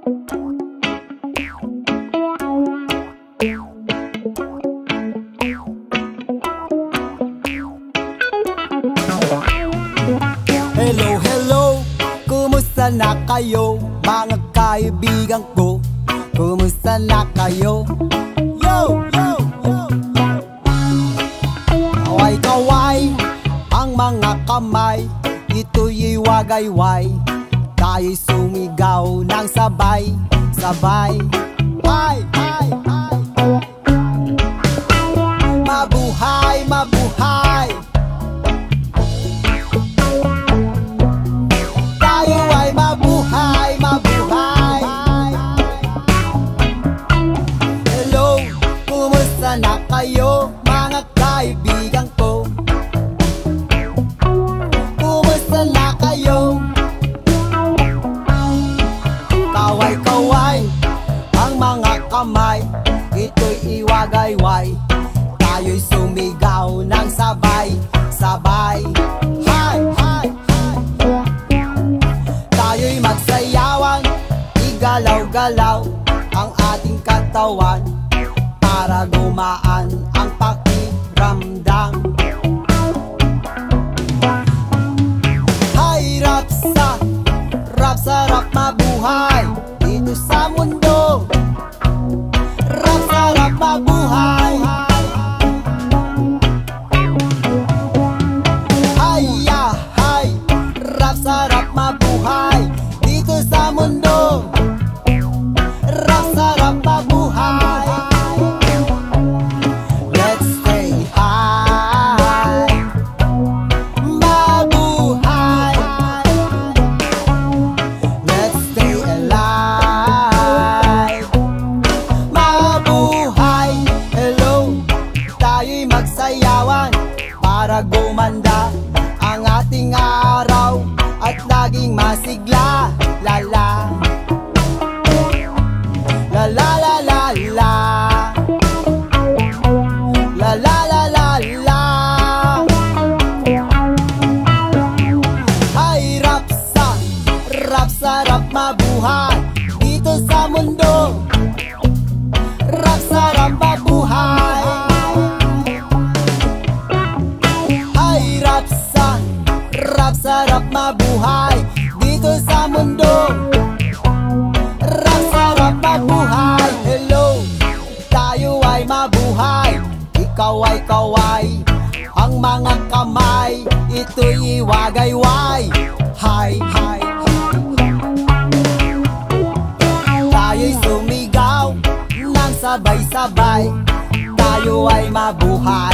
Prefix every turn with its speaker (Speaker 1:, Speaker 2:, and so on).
Speaker 1: Hello, hello, kumusta na kayo mga kaibigan ko? Kumusta na kayo? Yo, yo, yo, yo. Kaway-kaway ang mga kamay, ito'y wagayway. Tayo'y sumigaw ng sabay, sabay. Ay, ay, ay. Mabuhay, mabuhay. Tayo ay mabuhay, mabuhay. Hello, kumusta na kayo mga kaibigan ko? Kumusta na kayo? Kaway-kaway ang mga kamay, ito'y iwagayway. Tayo'y sumigaw ng sabay, sabay. Hi, hi, hi. Tayo'y magsayawan, igalaw-galaw ang ating katawan para gumaan ang pakiramdam. Hay, rapsa, rap-sarap mabuhay dito sa mundo. Rap-sarap mabuhay. Hay, ya, hay, rap-sarap mabuhay dito sa mundo. Rap-sarap mabuhay. Let's stay high. Mabuhay. Let's stay alive. Mabuhay. Hello, tayo'y magsayawan para gumanda ang ating araw at laging masigla. La la la la la la la la la la la la. Ay, rapsa, rap-sarap mabuhay dito sa mundo. Rap-sarap mabuhay. Ay, rapsa, rap-sarap mabuhay dito sa mundo. Rap-sarap mabuhay. Hello, tayo ay mabuhay. Ikaw ay kaway, ang mga kamay, ito'y wagayway. Hi, hi, hi. Tayo'y sumigaw ng sabay-sabay. Tayo ay mabuhay.